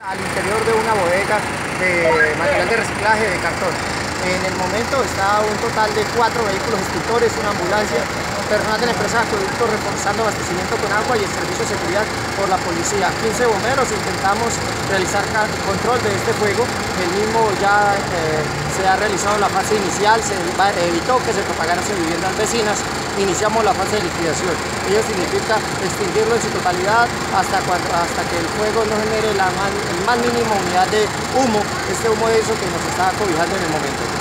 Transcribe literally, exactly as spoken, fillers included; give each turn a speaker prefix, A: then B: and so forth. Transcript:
A: Al interior de una bodega de material de reciclaje de cartón. En el momento está un total de cuatro vehículos extintores, una ambulancia, personal de la empresa de acueducto reforzando abastecimiento con agua y el servicio de seguridad por la policía. quince bomberos, intentamos realizar control de este fuego. El mismo ya eh, se ha realizado la fase inicial, se evitó que se propagaran hacia viviendas vecinas. Iniciamos la fase de liquidación. Ello significa extinguirlo en su totalidad hasta, cuando, hasta que el fuego no genere la más, el más mínimo unidad de humo, este humo de eso que nos está cobijando en el momento.